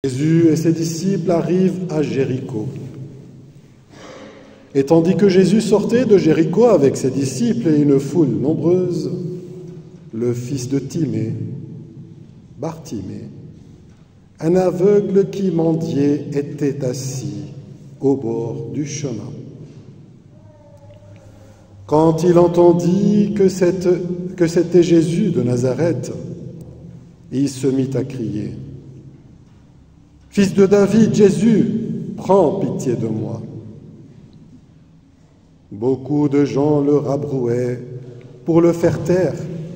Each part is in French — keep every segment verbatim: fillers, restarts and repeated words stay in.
Jésus et ses disciples arrivent à Jéricho. Et tandis que Jésus sortait de Jéricho avec ses disciples et une foule nombreuse, le fils de Timée, Bartimée, un aveugle qui mendiait, était assis au bord du chemin. Quand il entendit que c'était Jésus de Nazareth, il se mit à crier : « Fils de David, Jésus, prends pitié de moi. » Beaucoup de gens le rabrouaient pour le faire taire.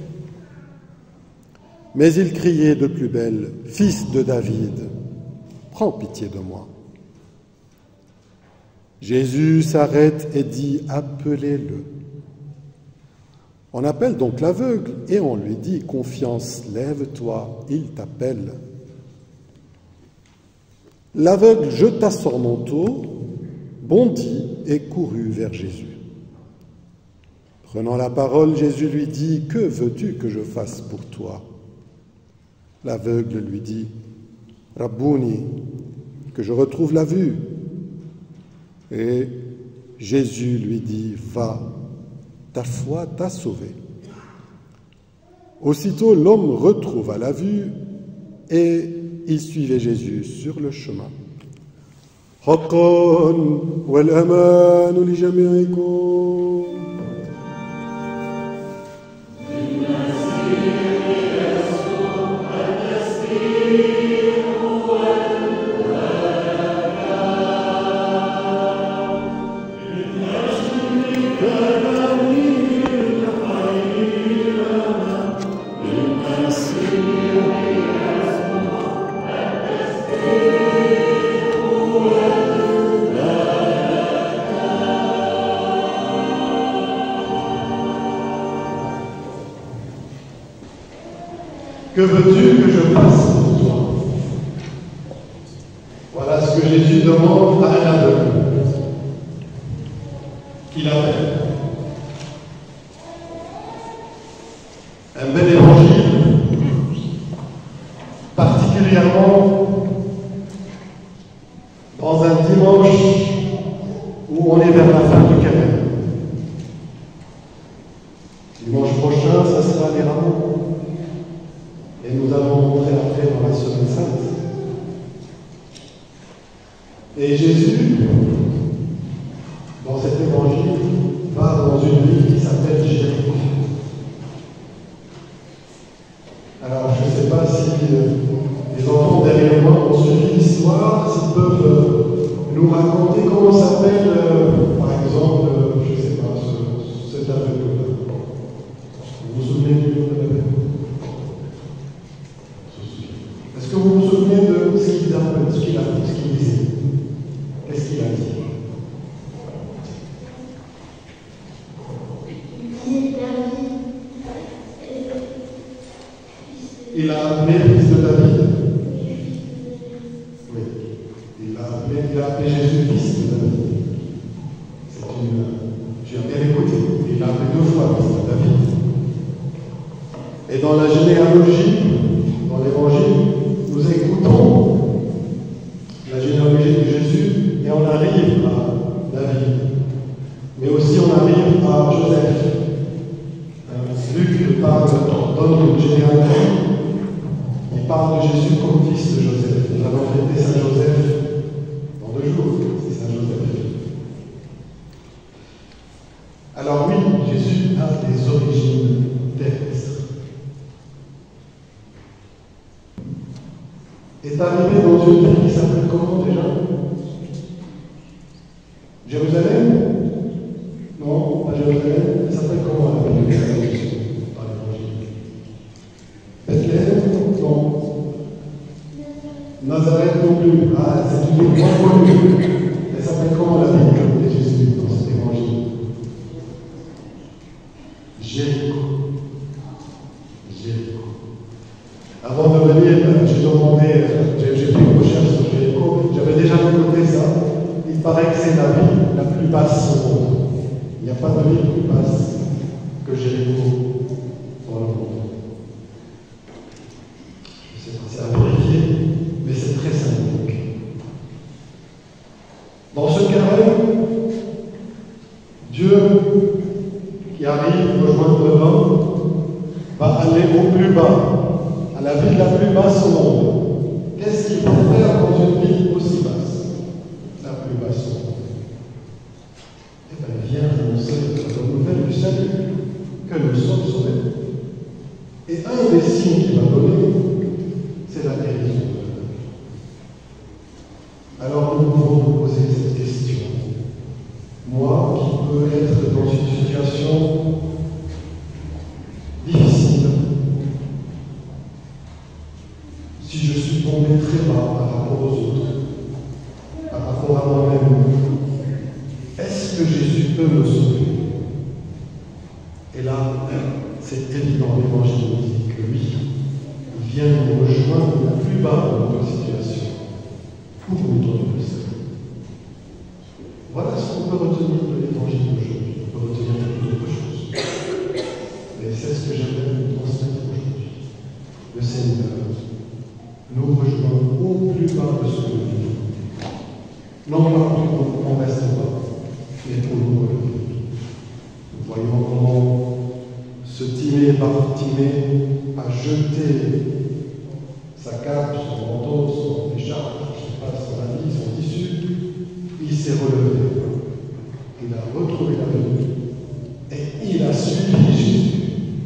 Mais il criait de plus belle : « Fils de David, prends pitié de moi. » Jésus s'arrête et dit : « Appelez-le. » On appelle donc l'aveugle et on lui dit : « Confiance, lève-toi, il t'appelle. » L'aveugle jeta son manteau, bondit et courut vers Jésus. Prenant la parole, Jésus lui dit : « Que veux-tu que je fasse pour toi ?» L'aveugle lui dit : « Rabbouni, que je retrouve la vue. » Et Jésus lui dit : « Va, ta foi t'a sauvé. » Aussitôt l'homme retrouva la vue et il suivait Jésus sur le chemin. حقاً والأمان لجميعكم. Que veux-tu que je fasse pour toi? Voilà ce que Jésus demande à un aveugle qu'il appelle. Un bel évangile, particulièrement dans un dimanche où on est vers la fin du carême. Dimanche prochain, ça sera les rameaux. Et nous allons montrer après dans la Semaine Sainte. Et Jésus, dans cet évangile, va dans une ville qui s'appelle Jéricho. Alors, je ne sais pas si les enfants derrière moi ont suivi l'histoire, s'ils peuvent nous raconter comment s'appelle, euh, par exemple, euh, je ne sais pas, ce, cet aveugle-là. Vous vous souvenez du nom de l'aveugle? Est-ce que vous vous souvenez de ce qu'il a, ce qu'il a, ce qu'il disait? Qu'est-ce qu'il a dit? Il a appelé le fils de David. Oui. Il a appelé, il a appelé Jésus fils de David. C'est une. J'ai bien écouté. Il a appelé deux fois fils de David. Et dans la généalogie, dans l'évangile, nous écoutons la généalogie de Jésus et on arrive à David. Mais aussi on arrive à Joseph. Luc parle, donne une généalogie. Il parle de Jésus comme fils de Joseph. Nous allons fêter Saint Joseph dans deux jours. C'est Saint Joseph. Alors oui, Jésus a des origines terrestres. Est arrivé dans une ville qui s'appelle comment déjà? Jérusalem? Non, pas Jérusalem. Elle s'appelle comment la ville de Jérusalem par l'Évangile? Bethléem? Non. Nazareth non plus. Ah, c'est une ville moins connue. Elle s'appelle comment la ville de Jésus dans cet Évangile? Jéricho. Jéricho. Avant de venir, j'ai demandé, j'ai fait une recherche sur Jéricho, j'avais déjà noté ça. Il paraît que c'est la ville la plus basse au monde. Il n'y a pas de ville plus basse que Jéricho dans le monde. Je sais pas, c'est à vérifier, mais c'est très simple. plus bas, à la ville la plus basse au monde, qu'est-ce qu'il faut faire dans une ville aussi basse, la plus basse au monde? Eh bien, il vient annoncer la nouvelle du salut, que nous sommes sauvés. Et un des signes qu'il va donner, c'est la guérison. Alors nous pouvons nous poser cette question. Moi, qui peux être dans une situation difficile, si je suis tombé très bas par rapport aux autres, par rapport à moi-même, est-ce que Jésus peut me sauver? Et là, c'est évident, l'Évangile nous dit que oui, il vient nous rejoindre au plus bas de notre situation pour nous donner le salut. Voilà ce qu'on peut retenir de l'Évangile d'aujourd'hui. On peut retenir d'autres choses. Mais c'est ce que j'aimerais vous transmettre aujourd'hui. Le Seigneur nous rejoint au plus bas de ce que nous vivons. Non pas pour qu'on reste bas, mais pour nous relever. Nous voyons comment ce Timée par Timée a jeté sa cape, son manteau, son écharpe, je ne sais pas, son habit, son tissu. Il s'est relevé. Il a retrouvé la vie. Et il a suivi Jésus.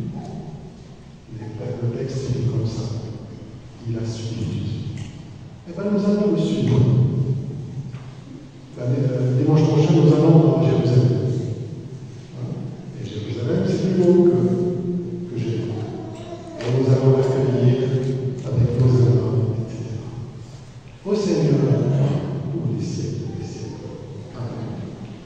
Le texte est comme ça. Il a suivi Jésus. Eh bien, nous allons le suivre. Dimanche prochain, nous allons à Jérusalem. Et Jérusalem, c'est plus beau que, que Jérusalem. Et nous allons l'accueillir avec nos amours, et cetera. Ô Seigneur, pour les siècles des siècles. Amen.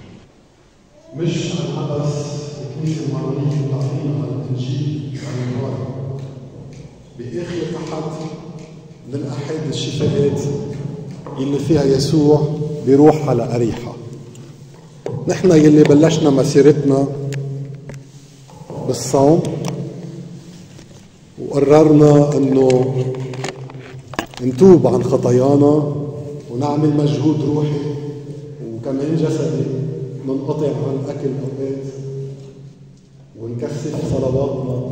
مش العبس الكنيسة المعمولية تعطينا الإنجيل عن الوعي. بآخر أحد من الأحاد الشفاءات اللي فيها يسوع بيروح على أريحة. نحن يلي بلشنا مسيرتنا بالصوم وقررنا انه نتوب عن خطايانا ونعمل مجهود روحي وكمان جسدي، ننقطع عن اكل اوقات ونكثف صلواتنا.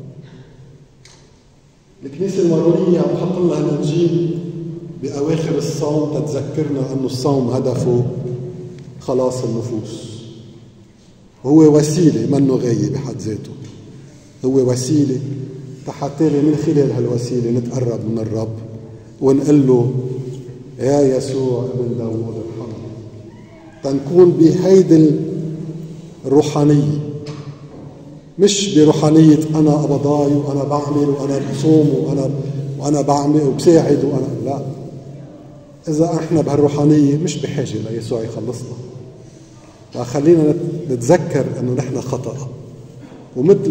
الكنيسة المارونية عم تحط لنا الانجيل باواخر الصوم تتذكرنا انه الصوم هدفه خلاص النفوس. هو وسيلة منه غاية بحد ذاته، هو وسيلة حتى من خلال هالوسيلة نتقرب من الرب ونقول له يا يسوع ابن داوود ارحمني، تنكون بهيدي الروحانية، مش بروحانية أنا أبضاي وأنا بعمل وأنا بصوم وأنا وأنا بعمل وبساعد وأنا لا. إذا إحنا بهالروحانية مش بحاجة ليسوع يخلصنا. فخلينا نتذكر أنه نحن خطأ، ومثل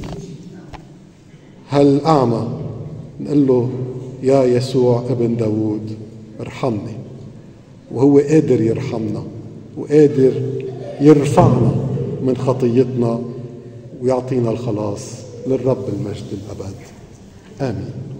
هالأعمى نقول له يا يسوع ابن داوود ارحمني، وهو قادر يرحمنا وقادر يرفعنا من خطيتنا ويعطينا الخلاص. للرب المجد الأبد. آمين.